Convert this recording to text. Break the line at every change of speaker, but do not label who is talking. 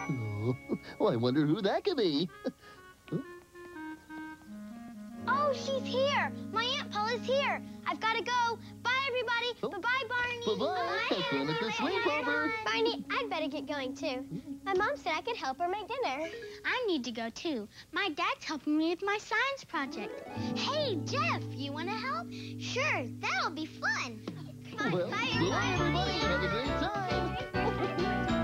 Oh, I wonder who that could be.
Oh, she's here. My Aunt Paula's here. I've got to go. Bye, everybody. Bye-bye, Barney.
Bye-bye. Have fun at the sleepover.
Barney, I'd better get going, too. My mom said I could help her make dinner. I need to go, too. My dad's helping me with my science project. Hey, Jeff, you want to help? Sure, that'll be fun.
Well,
Bye,
goodbye, everybody. Have a great time.